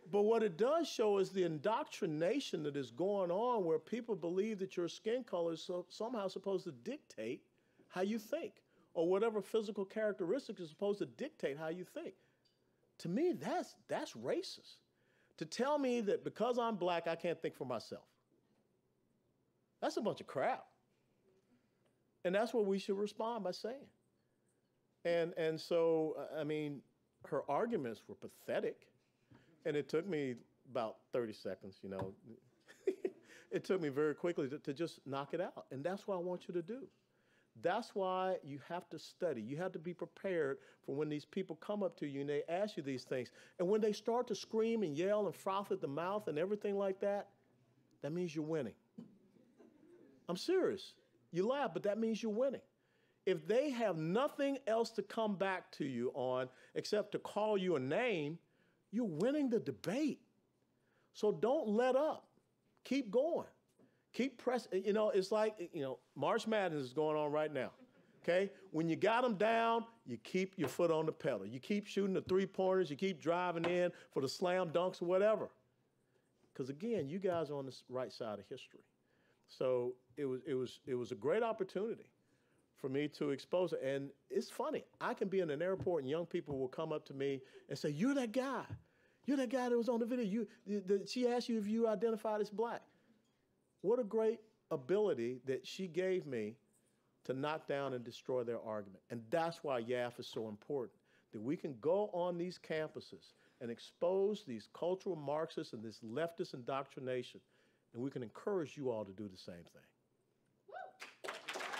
But what it does show is the indoctrination that is going on where people believe that your skin color is somehow supposed to dictate how you think, or whatever physical characteristics is supposed to dictate how you think. To me, that's racist. To tell me that because I'm black, I can't think for myself. That's a bunch of crap. And that's what we should respond by saying. And so, I mean, her arguments were pathetic. And it took me about 30 seconds, you know. It took me very quickly to just knock it out. And that's what I want you to do. That's why you have to study. You have to be prepared for when these people come up to you and they ask you these things. And when they start to scream and yell and froth at the mouth and everything like that, that means you're winning. I'm serious. You laugh, but that means you're winning. If they have nothing else to come back to you on except to call you a name, you're winning the debate. So don't let up. Keep going. Keep pressing. You know, it's like, you know, March Madness is going on right now. Okay? When you got them down, you keep your foot on the pedal. You keep shooting the three-pointers. You keep driving in for the slam dunks or whatever. Because, again, you guys are on the right side of history. So it was a great opportunity for me to expose it. And it's funny. I can be in an airport and young people will come up to me and say, "You're that guy. You're that guy that was on the video. She asked you if you identified as black." What a great ability that she gave me to knock down and destroy their argument. And that's why YAF is so important, that we can go on these campuses and expose these cultural Marxists and this leftist indoctrination, and we can encourage you all to do the same thing.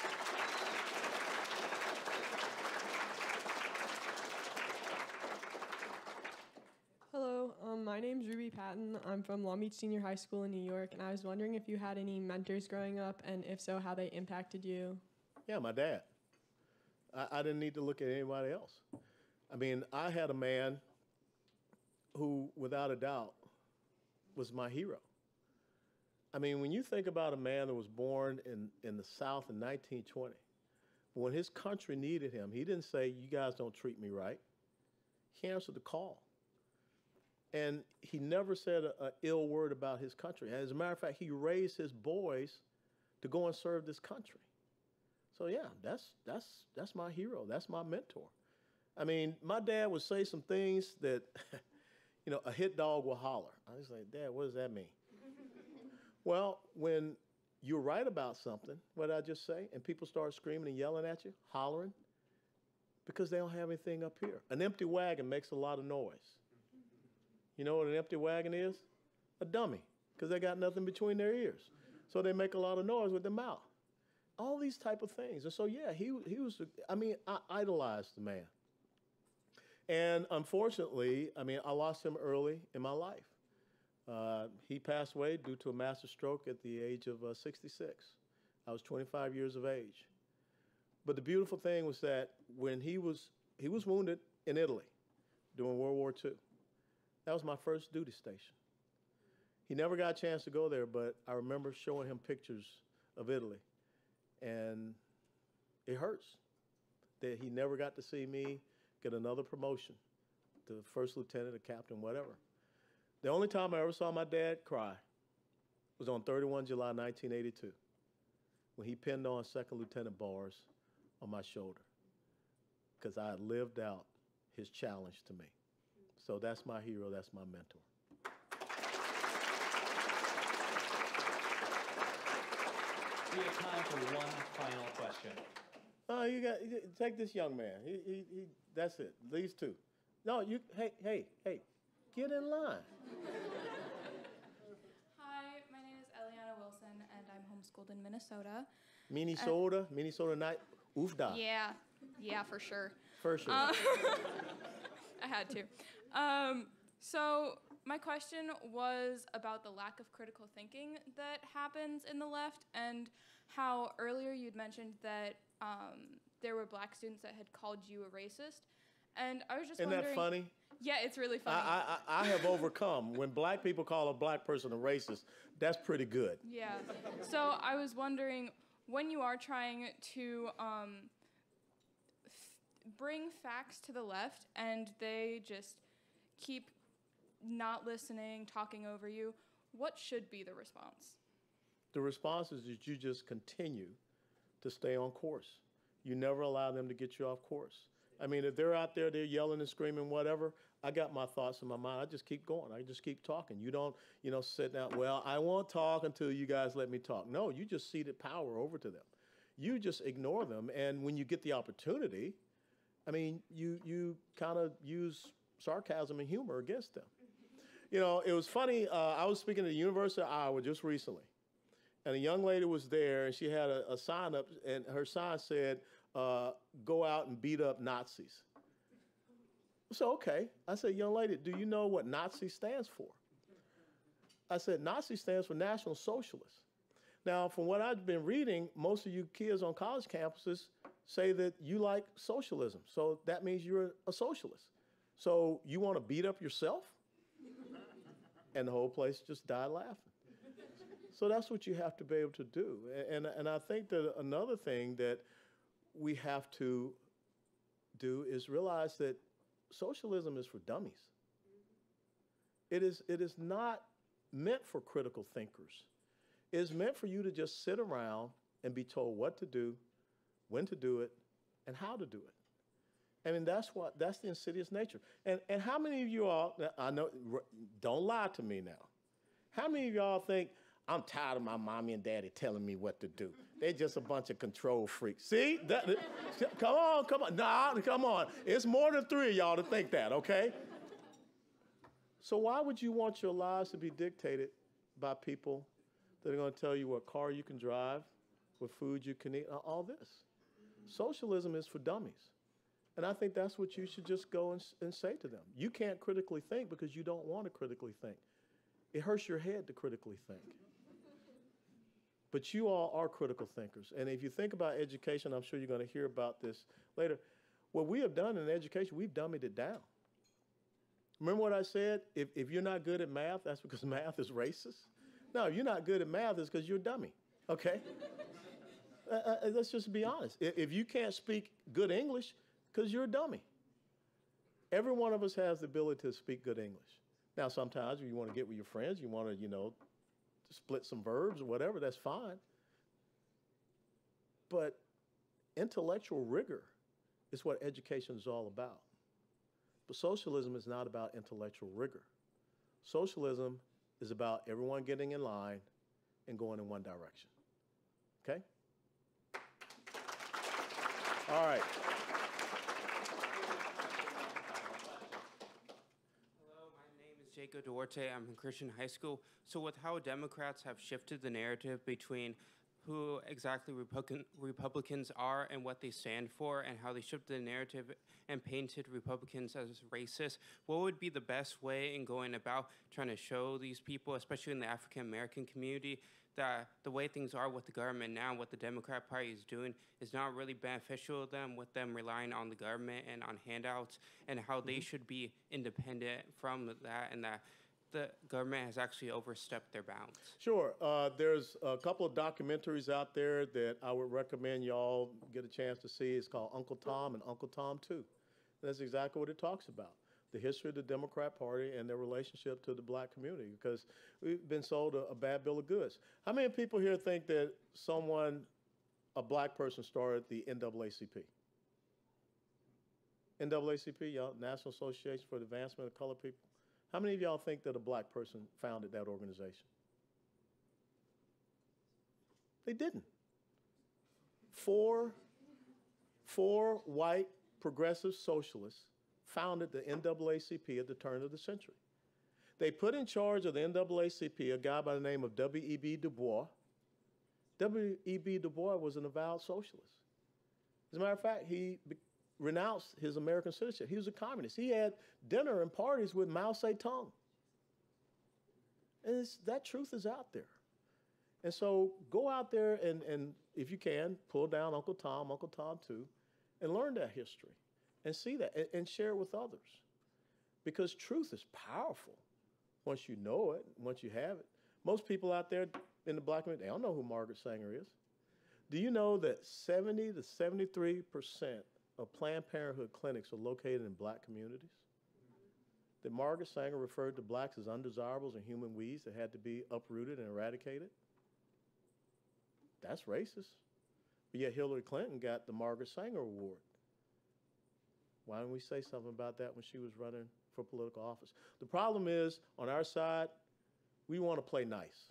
Hello, my name's Ruby Patton. I'm from Long Beach Senior High School in New York, and I was wondering if you had any mentors growing up, and if so, how they impacted you. Yeah, my dad. I didn't need to look at anybody else. I mean, I had a man who, without a doubt, was my hero. I mean, when you think about a man that was born in the South in 1920, when his country needed him, he didn't say, "You guys don't treat me right." He answered the call. And he never said an ill word about his country. As a matter of fact, he raised his boys to go and serve this country. So yeah, that's my hero. That's my mentor. I mean, my dad would say some things that, you know, a hit dog will holler. I was like, "Dad, what does that mean?" Well, when you're right about something, what did I just say? And people start screaming and yelling at you, hollering, because they don't have anything up here. An empty wagon makes a lot of noise. You know what an empty wagon is? A dummy, because they got nothing between their ears. So they make a lot of noise with their mouth. All these type of things. And so, yeah, he was, I mean, I idolized the man. And unfortunately, I mean, I lost him early in my life. He passed away due to a massive stroke at the age of 66. I was 25 years of age. But the beautiful thing was that when he was wounded in Italy during World War II. That was my first duty station. He never got a chance to go there, but I remember showing him pictures of Italy. And it hurts that he never got to see me get another promotion to first lieutenant or captain, whatever. The only time I ever saw my dad cry was on 31 July 1982, when he pinned on second lieutenant bars on my shoulder, because I had lived out his challenge to me. So that's my hero, that's my mentor. We have time for one final question. You take this young man. That's it. These two. No, hey, get in line. Hi, my name is Eliana Wilson, and I'm homeschooled in Minnesota. Minnesota night. Oofda. Yeah, for sure. For sure. I had to. So my question was about the lack of critical thinking that happens in the left, and how earlier you'd mentioned that there were black students that had called you a racist. And I was just wondering... Isn't that funny? Yeah, it's really funny. I have overcome. When black people call a black person a racist, that's pretty good. Yeah. So I was wondering, when you are trying to bring facts to the left and they just keep not listening, talking over you, what should be the response? The response is that you just continue to stay on course. You never allow them to get you off course. I mean, if they're out there, they're yelling and screaming, whatever, I got my thoughts in my mind. I just keep going. I just keep talking. You don't, sit down, well, I won't talk until you guys let me talk. No, you just ceded power over to them. You just ignore them. And when you get the opportunity, I mean, you kind of use sarcasm and humor against them. It was funny. I was speaking at the University of Iowa just recently. And a young lady was there, and she had a sign up, and her sign said, go out and beat up Nazis. So, okay. I said, young lady, do you know what Nazi stands for? I said, Nazi stands for National Socialist. Now, from what I've been reading, most of you kids on college campuses say that you like socialism. So that means you're a socialist. So you want to beat up yourself? And the whole place just died laughing. So that's what you have to be able to do. And I think that another thing that we have to do is realize that socialism is for dummies. It is not meant for critical thinkers. It is meant for you to just sit around and be told what to do, when to do it, and how to do it. I mean, that's the insidious nature. And how many of you all, I know, don't lie to me now. How many of y'all think, I'm tired of my mommy and daddy telling me what to do? They're just a bunch of control freaks. See? Come on. Nah, come on. It's more than 3 of y'all to think that, okay? So why would you want your lives to be dictated by people that are going to tell you what car you can drive, what food you can eat, all this? Socialism is for dummies. And I think that's what you should just go and say to them. You can't critically think because you don't want to critically think. It hurts your head to critically think. But you all are critical thinkers. And if you think about education, I'm sure you're going to hear about this later. What we have done in education, we've dummied it down. Remember what I said? If you're not good at math, that's because math is racist. No, if you're not good at math, it's because you're a dummy, okay? Let's just be honest. If you can't speak good English, because you're a dummy. Every one of us has the ability to speak good English. Now, sometimes you want to get with your friends, you want to, split some verbs or whatever, that's fine. But intellectual rigor is what education is all about. But socialism is not about intellectual rigor. Socialism is about everyone getting in line and going in one direction. Okay? All right. Jacob Duarte. I'm in Christian high school. So with how Democrats have shifted the narrative between who exactly Republicans are and what they stand for, and how they shifted the narrative and painted Republicans as racist, what would be the best way in going about trying to show these people, especially in the African American community, that the way things are with the government now, what the Democrat Party is doing, is not really beneficial to them, with them relying on the government and on handouts, and how they should be independent from that, and that the government has actually overstepped their bounds? Sure. There's a couple of documentaries out there that I would recommend y'all get a chance to see. It's called Uncle Tom and Uncle Tom 2. And that's exactly what it talks about. The history of the Democrat Party and their relationship to the black community, because we've been sold a bad bill of goods. How many people here think that a black person started the NAACP? NAACP, y'all, National Association for the Advancement of Colored People. How many of y'all think that a black person founded that organization? They didn't. Four white progressive socialists founded the NAACP at the turn of the century. They put in charge of the NAACP a guy by the name of W.E.B. Du Bois. W.E.B. Du Bois was an avowed socialist. As a matter of fact, he renounced his American citizenship. He was a communist. He had dinner and parties with Mao Zedong. And that truth is out there. And so go out there and if you can, pull down Uncle Tom 2, and learn that history. And see that, and share it with others. Because truth is powerful once you know it, once you have it. Most people out there in the black community, they don't know who Margaret Sanger is. Do you know that 70 to 73% of Planned Parenthood clinics are located in black communities? that Margaret Sanger referred to blacks as undesirables and human weeds that had to be uprooted and eradicated? That's racist. But yet Hillary Clinton got the Margaret Sanger Award. Why don't we say something about that when she was running for political office? The problem is, on our side, we want to play nice.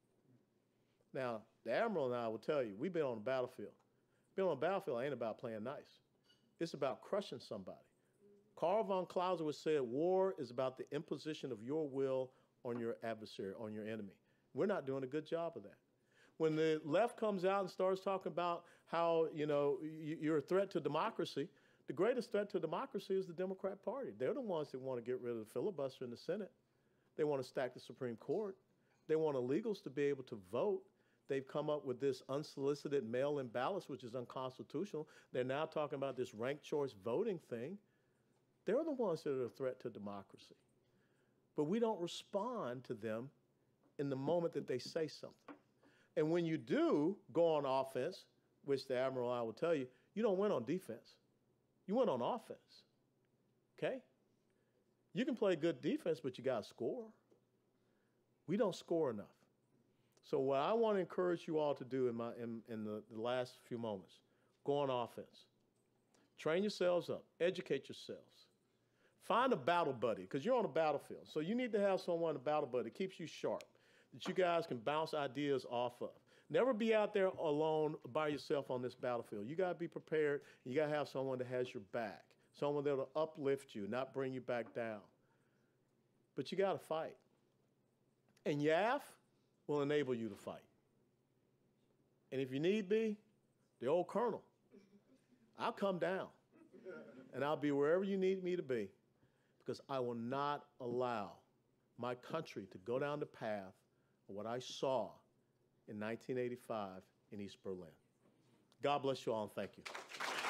Now, the Admiral and I will tell you, we've been on the battlefield. Being on the battlefield ain't about playing nice. It's about crushing somebody. Karl von Clausewitz said, war is about the imposition of your will on your adversary, on your enemy. We're not doing a good job of that. When the left comes out and starts talking about how, you're a threat to democracy, the greatest threat to democracy is the Democrat Party. They're the ones that want to get rid of the filibuster in the Senate. They want to stack the Supreme Court. They want illegals to be able to vote. They've come up with this unsolicited mail-in ballots, which is unconstitutional. They're now talking about this ranked choice voting thing. They're the ones that are a threat to democracy. But we don't respond to them in the moment that they say something. And when you do go on offense, which the Admiral and I will tell you, you don't win on defense. You win on offense, okay? You can play good defense, but you got to score. We don't score enough. So what I want to encourage you all to do in the last few moments, go on offense. Train yourselves up. Educate yourselves. Find a battle buddy, because you're on a battlefield. So you need to have someone, a battle buddy, that keeps you sharp, that you guys can bounce ideas off of. Never be out there alone by yourself on this battlefield. You got to be prepared. You got to have someone that has your back, someone that will uplift you, not bring you back down. But you got to fight. And YAF will enable you to fight. And if you need be, the old colonel, I'll come down and I'll be wherever you need me to be, because I will not allow my country to go down the path of what I saw in 1985 in East Berlin. God bless you all and thank you.